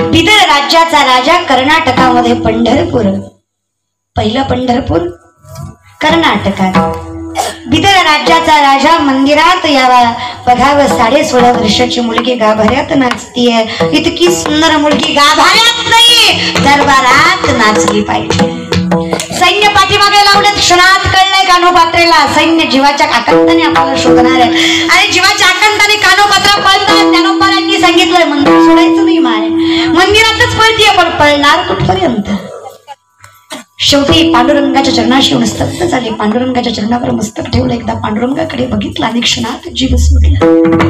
बिदर राज्याचा राजा, कर्नाटकामध्ये पंढरपूर. पहिलं पंढरपूर कर्नाटकात. बिदर राज्याचा राजा मंदिरात यावा, बघावं 16.5 वर्षाची मुलगी गाभाऱ्यात नाचतीये. इतकी सुंदर मुलगी गाभाऱ्यात नाही दरबारात नाचली पाहिजे. सैन्य पाठीमागे लावलं, क्षणात कळलंय कानोपात्रेला सैन्य जीवाच्या आकांताने आपल्याला शोधणार आहे. आणि जीवाच्या आकांताने कानोपात्रा पळतात. ज्ञानोबारांनी सांगितलंय मंदिर सोडायचं नाही माय, मंदिरातच पळतीये, पण पळणार कुठपर्यंत. शेवटी पांडुरंगाच्या चरणाशी येऊन स्तब्ध झाली. पांडुरंगाच्या चरणावर मस्तक ठेवलं. एकदा पांडुरंगाकडे बघितलं आणि क्षणात जीव सोडला.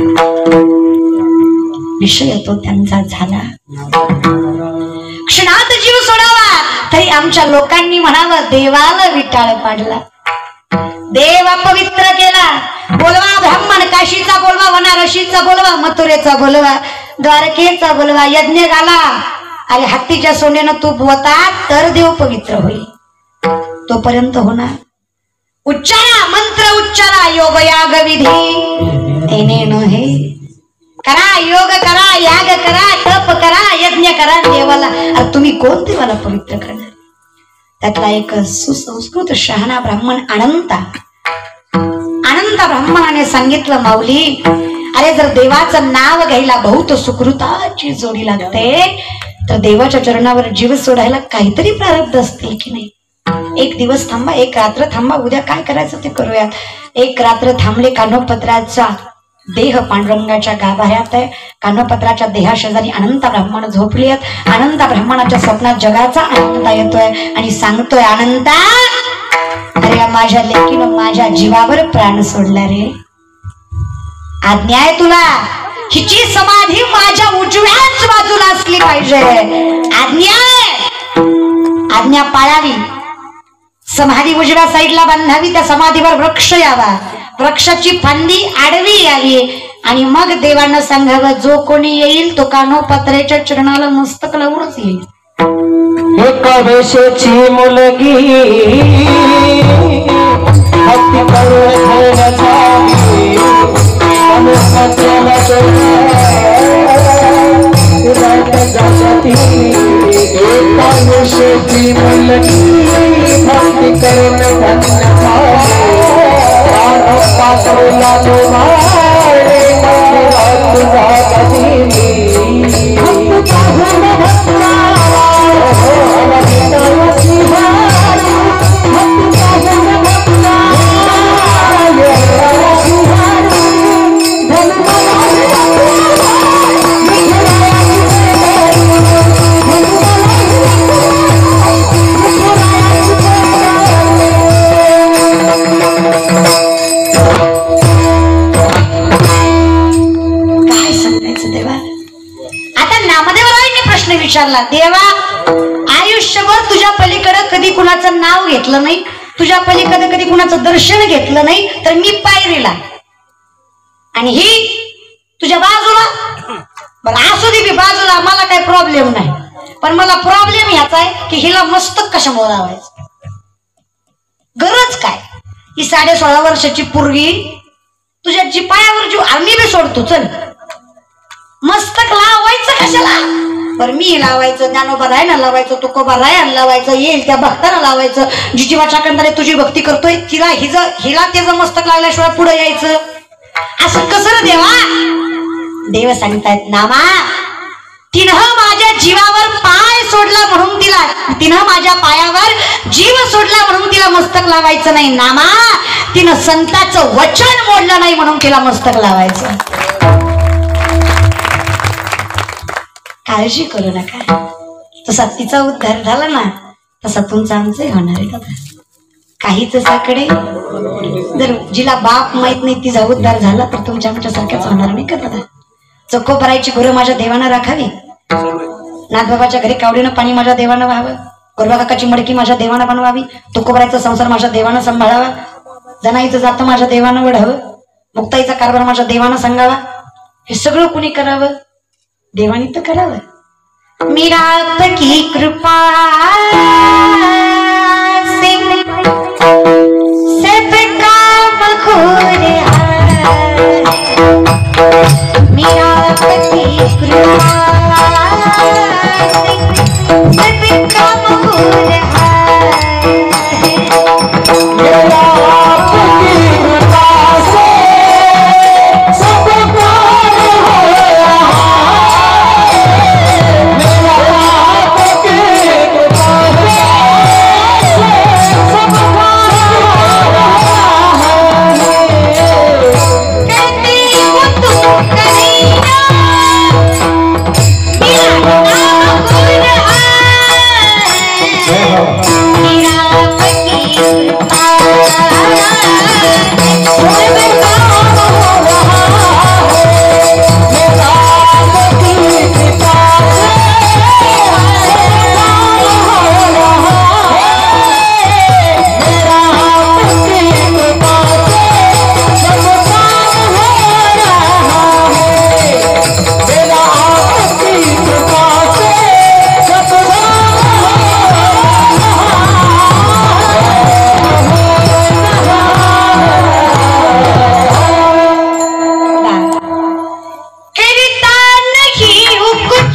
विषय तो त्यांचा झाला. क्षणात जीव सोडावा तरी आमच्या लोकांनी म्हणावं देवाला विटाळ पाडला, देव अपवित्र केला. बोलवा ब्राह्मण, काशीचा बोलवा, वनारशीचा बोलवा, मथुरेचा बोलवा, द्वारकेचा बोलवा, यज्ञ घाला. अरे हत्तीच्या सोन्यानं तूप होता तर देव पवित्र होईल, तोपर्यंत होणार. उच्चारा, मंत्र उच्चारा, योग याग विधी तेने नहे. करा योग करा, याग करा, तप करा, यज्ञ करा देवाला. अरे तुम्ही कोण देवाला पवित्र करणार. त्यातला एक सुसंस्कृत शहाणा ब्राह्मण अनंता ब्राह्मणाने सांगितलं, माऊली अरे जर देवाचं नाव घ्यायला बहुत सुकृताची जोडी लागते, तर देवाच्या चरणावर जीव सोडायला काहीतरी प्रारब्ध असतील की नाही. एक दिवस थांबा, एक रात्र थांबा, उद्या काय करायचं ते करूयात. एक रात्र थांबले. कानोपत्राचा देह पांडुरंगाच्या गाभाऱ्यात आहे. कानोपत्राच्या देहाशेजारी अनंत ब्राह्मण झोपली आहेत. अनंत ब्राह्मणाच्या स्वप्नात जगाचा आनंद येतोय आणि सांगतोय, अनंता अरे माझ्या लेकीनं माझ्या जीवावर प्राण सोडला रे. आज्ञा आहे तुला, हिची समाधी माझ्या उजव्याच बाजूला असली पाहिजे. आज्ञा पाळावी. समाधी उजव्या साईडला बांधावी. त्या समाधीवर वृक्ष यावा, वृक्षाची फांदी आडवी यावी. आणि मग देवांना सांगावं, जो कोणी येईल तो कानोपात्रेच्या चरणाला मस्तक लावूनच येईल. एका वेशेची मुलगी भक्ती करून एका वेशेची मुलगी भक्ती करून पात्रेला विचारला, देवा आयुष्यभर तुझ्या पलीकडे कधी कुणाचं नाव घेतलं नाही, तुझ्या पलीकडे कधी कुणाचं दर्शन घेतलं नाही, तर मी पायरीला आणि ही तुझ्या बाजूला. बरं असू दे, बाजूला मला काही प्रॉब्लेम नाही, पण मला प्रॉब्लेम ह्याचा आहे की हिला मस्तक कशामुळे लावायचं. गरज काय. ही 16.5 वर्षाची पोरगी तुझ्या जी पायावर जीव, आम्ही बी सोडतो चल, मस्तक लावायचं कशाला. बरं मी लावायचं, ज्ञानोबा रायना लावायचं, तुकोबा रायाला लावायचं, येईल त्या भक्ताला लावायचं. जी जीवाच्या कंदाने तुझी भक्ती करतोय हिला त्याचं मस्तक लागल्याशिवाय पुढे यायचं असं कसं देवा. देव सांगतायत, नामा तिनं माझ्या जीवावर पाय सोडला म्हणून तिनं माझ्या पायावर जीव सोडला म्हणून तिला मस्तक लावायचं नाही. नामा तिनं संताचं वचन मोडलं नाही म्हणून तिला मस्तक लावायचं. काळजी करू नका. तसा तिचा उद्धार झाला ना, तसा तुमचा आमचं होणार आहे दादा. काहीच साकडे जर जिला बाप माहित नाही तिचा उद्धार झाला तर तुमच्या आमच्या सारख्याच होणार नाही का दादा. चक्को भरायची गुरु माझ्या देवानं राखावी, नाथबाबाच्या घरी कावडीनं पाणी माझ्या देवानं व्हावं, गोरबा काकाची मडकी माझ्या देवानं बनवावी, तुकोबरायचा संसार माझ्या देवानं सांभाळावा, जनाईचं जातं माझ्या देवानं वढावं, मुक्ताईचा कारभार माझ्या देवानं सांगावा. हे सगळं कुणी करावं, देवानी तर करावं. मीरा आपकी कृपा से सब काम हो रहा है. मीरा आपकी कृपा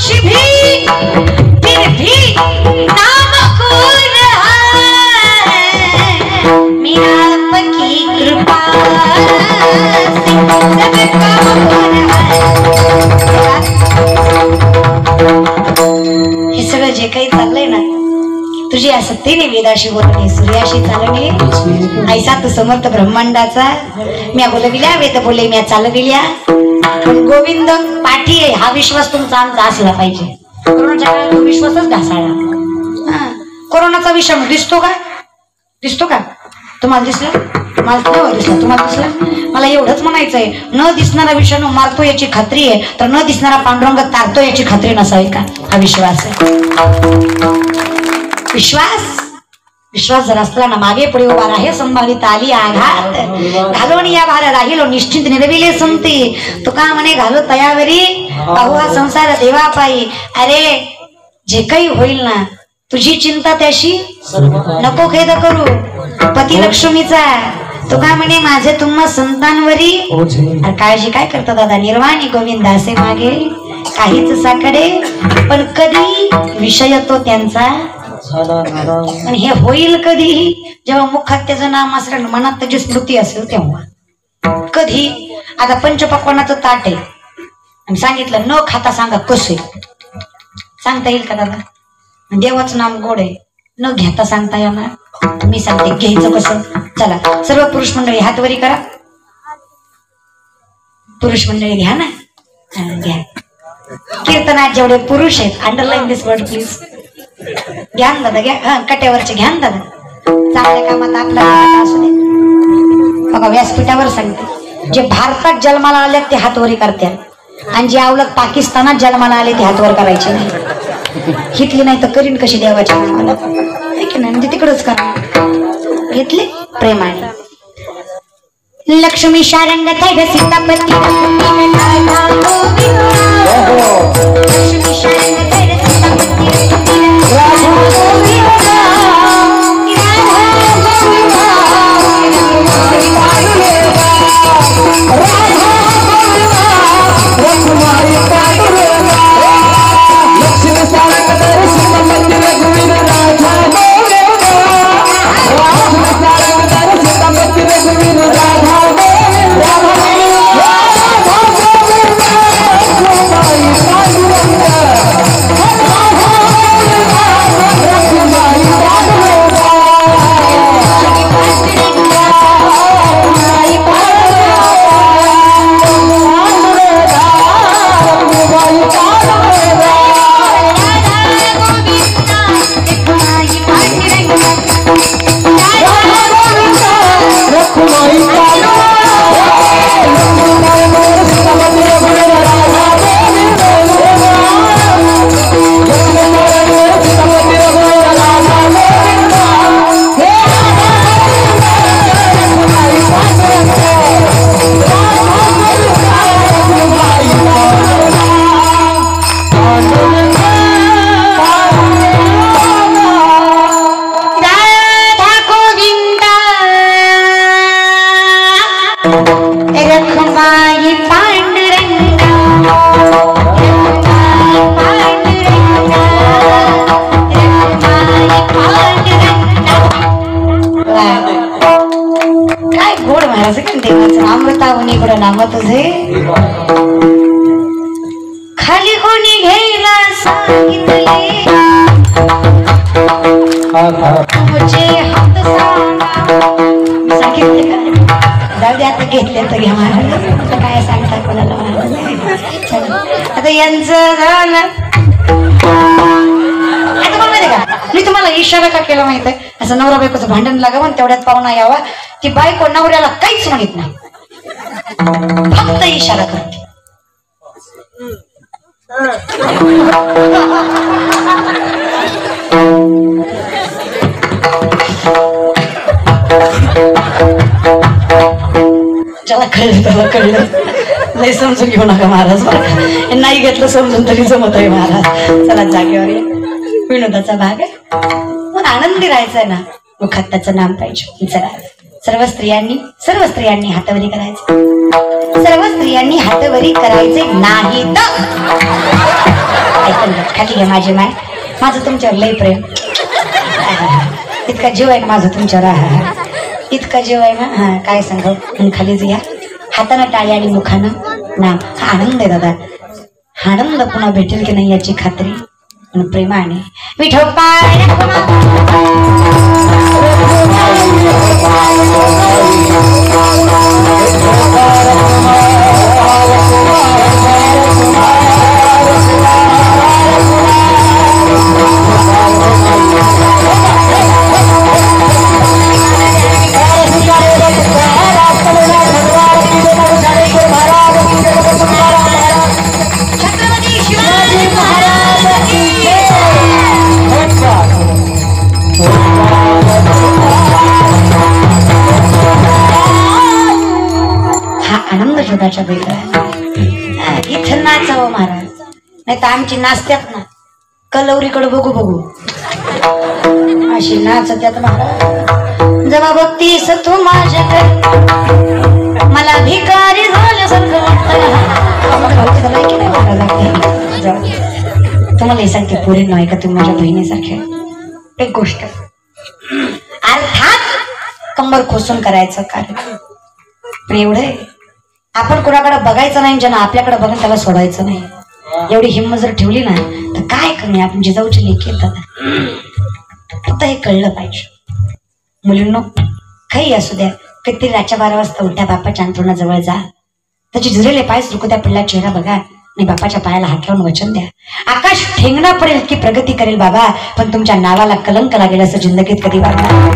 साक्षी भी फिर भी नाम को रहा मेरा आपकी कृपा से सब काम हो रहा। हे सगळं जे काही चाललंय ना तुझी आसक्तीने वेदाशी बोलणे सूर्याशी चालणे ऐसा तू समर्थ ब्रह्मांडाचा म्या बोलविल्या वेद बोले म्या चालविल्या पण गोविंद पाठी आहे हा विश्वास तुमचा आमचा असला पाहिजे। कोरोनाच्या काळात तो विश्वासच ढासळला। कोरोनाचा विषाणू दिसतो का तुम्हाला दिसला? मला नाही दिसला, तुम्हाला दिसला? मला एवढंच म्हणायचंय न दिसणारा विषाणू मारतो याची खात्री आहे तर न दिसणारा पांडुरंग तारतो याची खात्री नसावी का? हा विश्वास आहे। विश्वास जर असला ना मागे पुढे उभा राहे संभावित आली आघात घालून या भार राहिलो निश्चिंत निर्विले संती तुका म्हणे घालो तयावरी अहुआ संसार देवा पायी। अरे जे काही होईल ना तुझी चिंता त्याशी नको खेद करू पती लक्ष्मीचा तुका म्हणे माझे तुम्हा संतांवरी काळजी काय करतो दादा निर्वाणी गोविंद असे मागे काहीच साकडे पण कधी विषय तो त्यांचा पण हे होईल कधी जेव्हा मुखात त्याचं नाम असलं मनात त्याची स्मृती असेल तेव्हा कधी। आता पंचपक्वानाचं ताट आहे आणि सांगितलं न खाता सांगा कसे सांगता येईल का दादा? देवाचं नाम गोड आहे न घेता सांगता येणार? मी सांगते घ्यायचं कसं। चला सर्व पुरुष मंडळी हात वरी करा। पुरुष मंडळी घ्या ना, घ्या। कीर्तनात जेवढे पुरुष आहेत अंडरलाईन दिस वर्ड प्लीज घ्या ना दादा, घ्या कट्यावरचे घ्या ना दादा। चांगल्या कामात आपला असू दे बघा व्यासपीठावर सांगते जे भारतात जन्माला आले ते हातवरी करतात आणि जे आवलग पाकिस्तानात जन्माला आले ते हातवर करायचे नाही। घेतली नाही तर करीन कशी देवाच्या नावाला म्हणजे तिकडच करा घेतले प्रेमाने। लक्ष्मी शारंग थैड सीतापती लक्ष्मी शारंग थैड सीतापती नाम तुझे खाली कोणी घ्यायला सांगितले तुझे हात सांगितले का जाऊ दे आता घेतले तरी महाराज काय सांगता कोणाला आता यांचं झालं आता कोण माहिती का मी तुम्हाला इशारा का केला माहित आहे असं नवरा बायकोचं भांडण लागावं तेवढ्यात पाहुणा यावा ती बायको नवऱ्याला काहीच म्हणत नाही फक्त इशारा करते ज्याला कळलं त्याला कळलं नाही समजून घेऊ नका महाराज नाही घेतलं समजून तरी जमत आहे महाराज चला जागेवर विनोदाचा भाग आहे पण आनंदी राहायचंय ना मुखात त्याचं नाम पाहिजे चला सर्व स्त्रियांनी हातवरी करायचं सर्व स्त्रियांनी हातवरी करायचे नाही तर ऐकून घ्या, खाली घ्या माझी माय. माझं तुमच्यावर लय प्रेम, इतका जीव आहे माझा तुमच्यावर, इतका जीव आहे ना. हा काय सांगू, खालीच घ्या. हातानं टाळी आणि मुखानं नाम. हा आनंद आहे दादा, आनंद पुन्हा भेटेल की नाही याची खात्री. प्रेमाने विठो पाय छोटाच्या वेगळा. इथं नाचावं महाराज, नाही तर आमची नाचत्यात ना कलवरीकडे बघू बघू अशी नाचत्यात महाराज. जेव्हा बघतीस तू माझ्याकडे मला भिकारी झाल्यासारखं तुम्हाला हे सांगते पोरी नाही का, तुम्ही माझ्या बहिणीसारखे. एक गोष्ट अर्थात कंबर खोसून करायचं कार्य, पण एवढं आपण कोणाकडे बघायचं नाही, ज्यांना आपल्याकडे बघून त्याला सोडायचं नाही. एवढी हिंमत जर ठेवली ना तर काय कमी, आपण जिजाऊची लेखी येतात. फक्त हे कळलं पाहिजे मुलींनो. काही असू द्या, किती रातच्या 12 वाजता उठ्या बापाच्या अंथरुणाजवळ जा, त्याचे झुरलेले पाय सुरकू द्या, पिल्ला चेहरा बघा आणि बापाच्या पायाला हात लावून वचन द्या. आकाश ठेंगणा पडेल की प्रगती करेल बाबा, पण तुमच्या नावाला कलंक लागेल असं जिंदगीत कधी वागणार.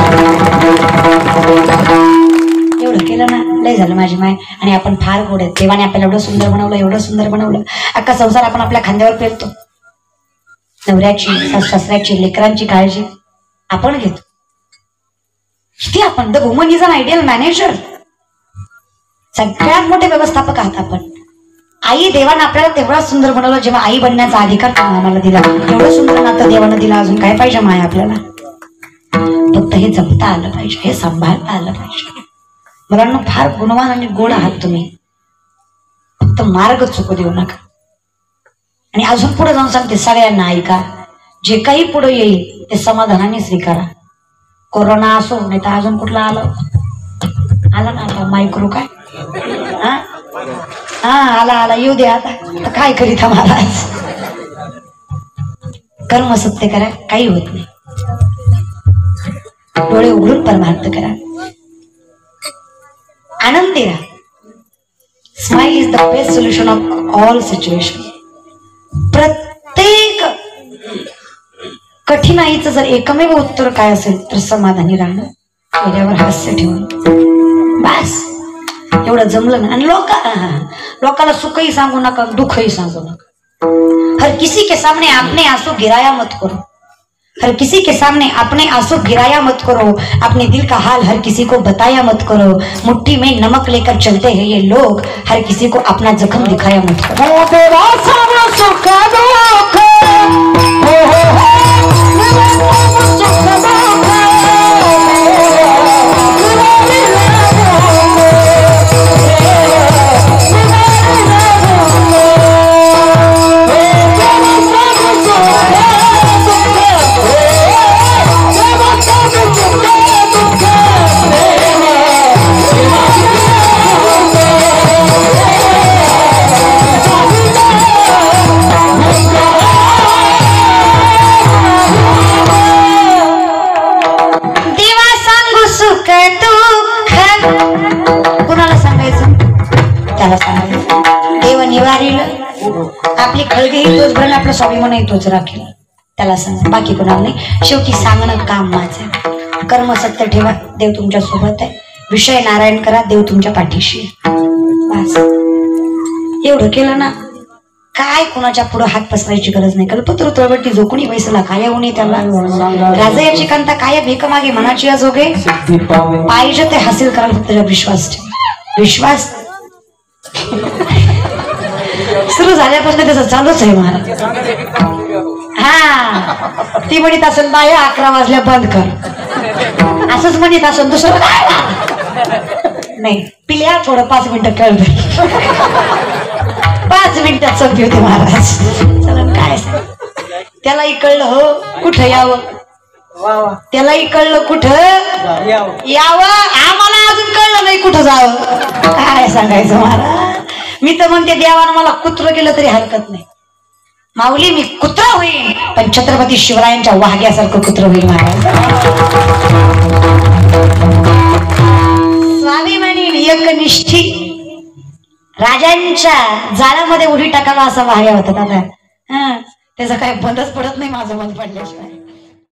एवढं केलं ना लय झालं माझी माय. आणि आपण फार गोड आहेत, देवाने आपल्याला एवढं सुंदर बनवलं, एवढं सुंदर बनवलं. अख्खा संसार आपण आपल्या खांद्यावर पेलतो. नवऱ्याची, सासऱ्याची, लेकरांची काळजी आपण घेतो. किती आपण the woman is an ideal manager, सगळ्यात मोठे व्यवस्थापक आहात आपण. आई देवानं आपल्याला तेवढाच सुंदर बनवलं जेव्हा आई बनण्याचा अधिकार आम्हाला दिला. एवढं सुंदर नातं देवानं दिलं, अजून काय पाहिजे माय आपल्याला. फक्त हे जपता आलं पाहिजे, हे सांभाळता आलं पाहिजे. मुलांना फार गुणवान आणि गोड आहात तुम्ही, फक्त मार्ग चुकू देऊ नका. आणि अजून पुढे जाऊन सांगते सगळ्यांना, ऐका, जे काही पुढे येईल ते समाधानाने स्वीकारा. कोरोना असो नाही तर अजून कुठला आलं आला ना आता मायक्रो काय हा आला आला येऊ दे आता काय करीत महाराज. कर्म सत्य करा, काही होत नाही. डोळे उघडून परमार्थ करा, आनंदी राहा. Smile is the best solution of all situation. प्रत्येक कठीणाईचं जर एकमेव उत्तर काय असेल तर समाधानी राहणं, चेहऱ्यावर हास्य ठेवून, बस एवढं जमलं ना. आणि लोकाला सुखही सांगू नका, दुःखही सांगू नका. हर किसी के सामने अपने आंसू गिराया मत करो, हर किसी के सामने अपने आंसू गिराया मत करो, अपने दिल का हाल हर किसी को बताया मत करो. मुट्ठी में नमक लेकर चलते हैं ये लोग, हर किसी को अपना जख्म दिखाया मत करो. देव निवारील आपली खळगी तोच भरण, आपलं स्वाभिमान तोच राखेल, त्याला सांग, बाकी कोणाला नाही. शेवटी सांगणं काम माझं. कर्म सत्य ठेवा, देव तुमच्या सोबत आहे. विषय नारायण करा, देव तुमच्या पाठीशी. बस एवढं केलं ना काय कोणाच्या पुढे हात पसरायची गरज नाही. कल्पतरू तळवटी जो कोणी वैसला काय होणे त्याला, राजा याची कांता काय भेक मागे मनाची अजोगे. पाहिजे ते हासिल करायला फक्त विश्वास ठेव. विश्वास सुरू झाल्यापासून त्याचं चालूच आहे महाराज. हा ती म्हणत असेल बाय 11 वाजल्या बंद कर, असंच म्हणत असेल. दुसरं नाही पिल्या थोडं 5 मिनिटं कळत, 5 मिनिटं वाचवते होते महाराज. चला काय त्यालाही कळलं हो कुठं यावं, त्यालाही कळलं कुठं यावं, आम्हाला अजून कळलं नाही कुठं जावं. काय सांगायचं महाराज. मी तर म्हणते देवानं मला कुत्र केलं तरी हरकत नाही. माऊली मी कुत्र होईल पण छत्रपती शिवरायांच्या वाघ्यासारखं कुत्र होईल महाराज. स्वाभिमानी एकनिष्ठी राजांच्या जाळ्यामध्ये उडी टाकावा असा वाघ्या होता दादा. त्याचा काय बंदच पडत नाही माझं मन पडल्याशिवाय.